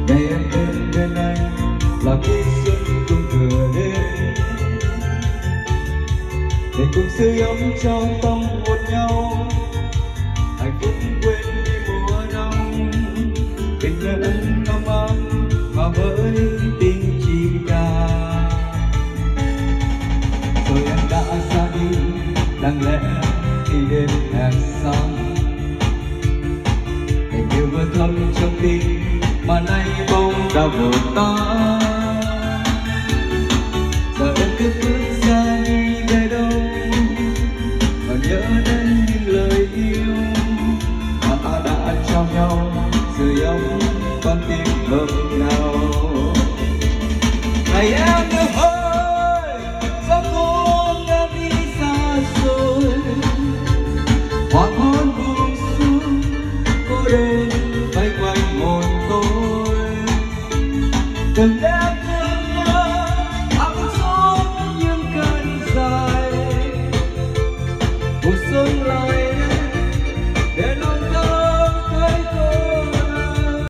ngày em đến bên anh là khi xuân cũng vừa đến, để cùng sưởi ấm trong tâm một nhau, hạnh phúc quên đi mùa đông, tình ân ấm ấm và với tình chim ca. Rồi em đã ra đi lặng lẽ khi đêm hẹn xong, tình yêu vừa thầm trong tim mà nay bóng đã vụt tan. Giờ em cứ bước ra đi về đâu và nhớ đến những lời yêu mà ta đã trao nhau, sưởi ấm con tim hợp nào. Này em yêu ơi, giấc mơ em đi xa rồi, hoàng hôn buông xuống cô đơn vây quanh hồn tôi. Từng đêm